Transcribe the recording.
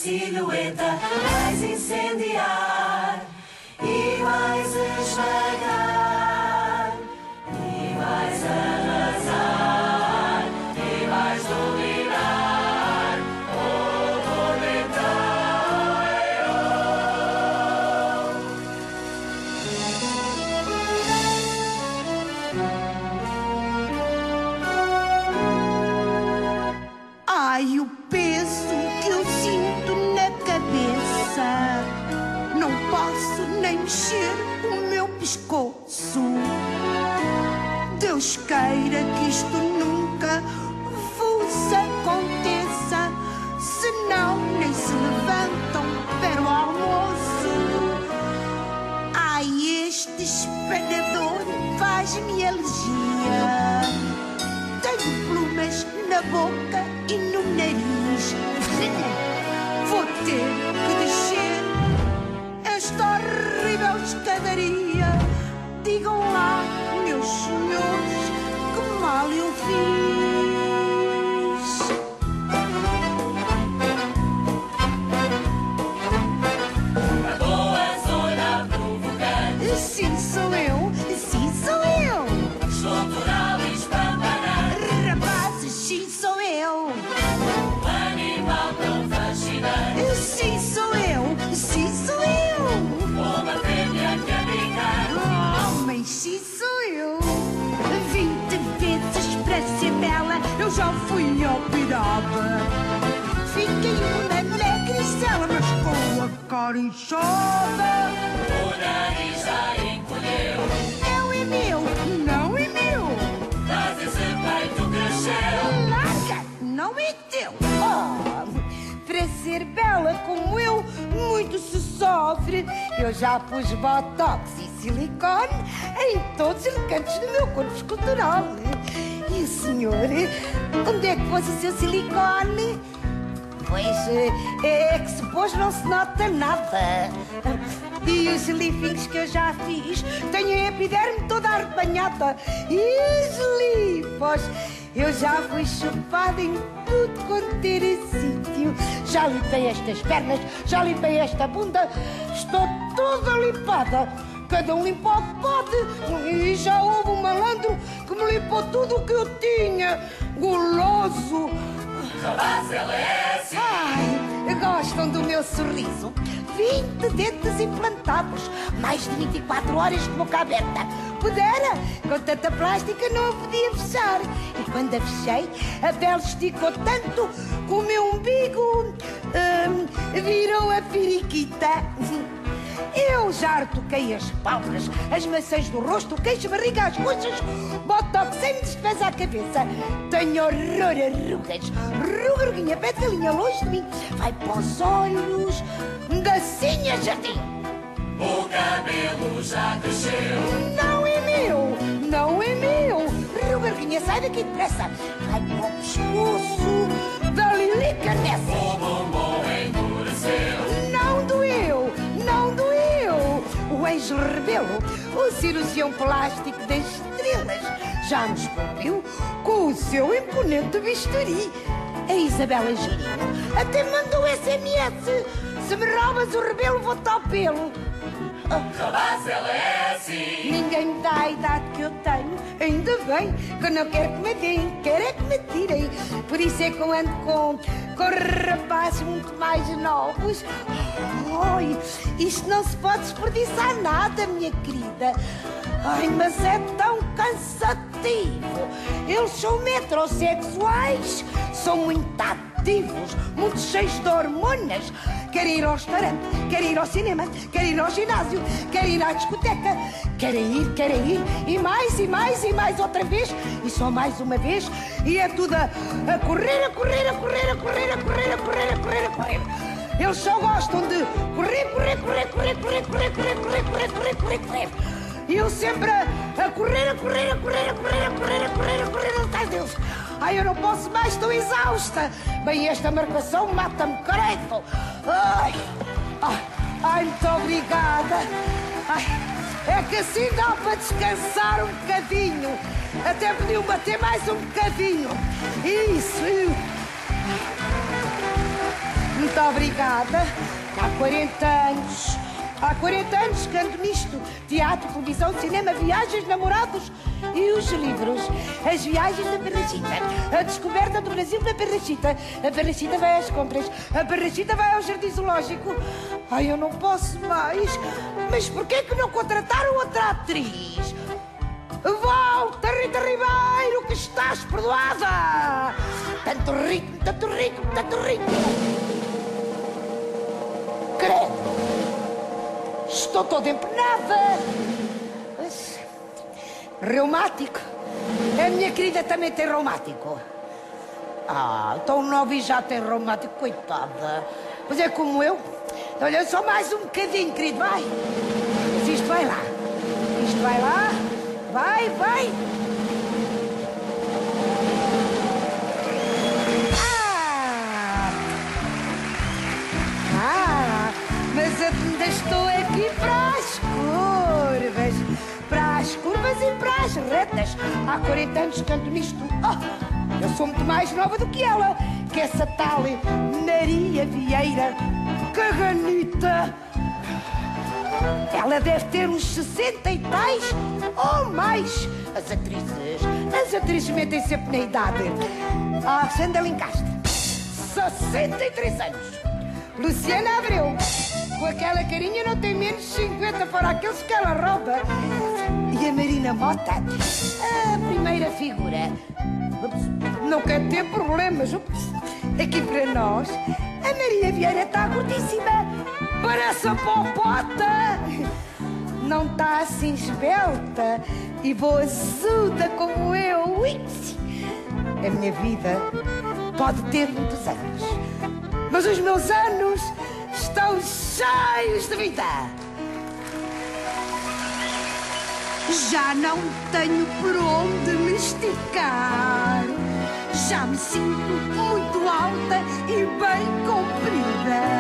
silhueta, vais incendiar e vais esmagar e vais arrasar e vais dominar o mundo inteiro. Ai, o peso que eu sinto na cabeça, não posso nem mexer o meu pescoço. Deus queira que isto nunca vos aconteça, senão nem se levantam para o almoço. Ai, este espanador faz-me alergia. Tenho plumas na boca e no nariz. Vou ter que descer esta horrível escadaria. Digam lá, meus senhores, que mal eu fiz. A boa zona provocante, Sim, sou eu, sim, sou eu. estrutural e espampanante, Rapazes, sim, sou eu. um animal tão fascinante, Sim, sou eu, sim, sou eu. uma fêmea que a brincar. Homem, sim, sou eu. 20 vezes para ser bela, eu já fui operada. Fiquei uma negricela, mas com a cara inchada. O nariz já encolheu, Não é meu, não é meu. mas esse peito cresceu. Larga, não é teu. Oh, para ser bela como eu, muito se sofre. Eu já pus botox e silicone em todos os cantos do meu corpo escultural. E o senhor, onde é que pôs o seu silicone? Pois é que se pôs não se nota nada. E os lifings que eu já fiz tenho a epiderme toda arrebanhada. E os lipos, eu já fui chupada em tudo quanto era sítio. Já limpei estas pernas, já limpei esta bunda, estou toda limpada. Cada um limpa o que pode. E já houve um malandro que me limpou tudo o que eu tinha. Goloso. Rapaz, ela é assim. Ai, gostam do meu sorriso? 20 dentes implantados, mais de 24 horas de boca aberta. Pudera, com tanta plástica não a podia fechar. E quando a fechei, a pele esticou tanto que o meu umbigo virou a periquita. Eu já retoquei as pálpebras, as maçãs do rosto, o queixo, a barriga, as coxas, botox sem me despesa à cabeça. Tenho horror a rugas, ruguinha, pé de galinha longe de mim. Vai para os olhos da Sinha Jardim. O cabelo já cresceu, Não é meu, não é meu. Ruguinha, sai daqui depressa. Vai para o pescoço da Lilica Nessa. o bumbum endureceu. Não doeu, não doeu. O anjo rebelo, o cirurgião plástico das estrelas, já nos cumpriu com o seu imponente bisturi. A Isabela Girinho até mandou SMS. Se me roubas o rebelo, vou-te ao pelo. Rapaz, ela é assim. Ninguém me dá a idade que eu tenho. Ainda bem que eu não quero que me deem, quero é que me tirem. Por isso é que eu ando com rapazes muito mais novos. Ai, isto não se pode desperdiçar nada, minha querida. Ai, mas é tão cansativo. Eles são metrosexuais, são muito ativos, muito cheios de hormonas. Querem ir ao restaurante, querem ir ao cinema, querem ir ao ginásio, querem ir à discoteca. Querem ir, e mais, e mais, e mais outra vez, e só mais uma vez, e é tudo a correr, a correr, a correr, a correr, a correr, a correr, a correr, a correr. Eles só gostam de correr, correr, correr, correr, correr, correr, correr, correr, correr, correr, correr, correr. E eu sempre a correr, a correr, a correr, a correr, a correr, a correr, a correr atrás deles. Ai, eu não posso mais, estou exausta. Bem, esta marcação mata-me, credo. Ai, ai, muito obrigada. Ai, é que assim dá para descansar um bocadinho. Até podiam bater mais um bocadinho. Isso. Muito obrigada. Há 40 anos. Há 40 anos que ando nisto. Teatro, televisão, cinema, viagens, namorados e os livros. As viagens da Parrachita. A descoberta do Brasil na Parrachita. A Parrachita vai às compras. A Parrachita vai ao jardim zoológico. Ai, eu não posso mais. Mas porquê que não contrataram outra atriz? Volta, Rita Ribeiro, que estás perdoada! Tanto ritmo, tanto ritmo, tanto ritmo! Credo! Estou toda empenada! Reumático? A minha querida também tem reumático. Tão nova e já tem reumático, coitada. Mas é como eu. Olha, só mais um bocadinho, querido, vai. Mas isto vai lá. Isto vai lá. Vai, vai! Mas ainda estou aqui para as curvas e para as retas. Há 40 anos canto nisto. Eu sou muito mais nova do que ela, que essa tal Maria Vieira Caganita. Ela deve ter uns 60 e tais ou mais. As atrizes metem sempre na idade. Sandra Lencastre, 63 anos. Luciana Abreu, com aquela carinha não tem menos 50 para aqueles que ela rouba. E a Marina Mota, a primeira figura. Não quer ter problemas. Aqui para nós, a Maria Vieira está gordíssima. Parece a popota. Não está assim esbelta e boazuda como eu. A minha vida pode ter muitos anos, mas os meus anos estão cheios de vida. Já não tenho por onde me esticar. Já me sinto muito alta e bem comprida.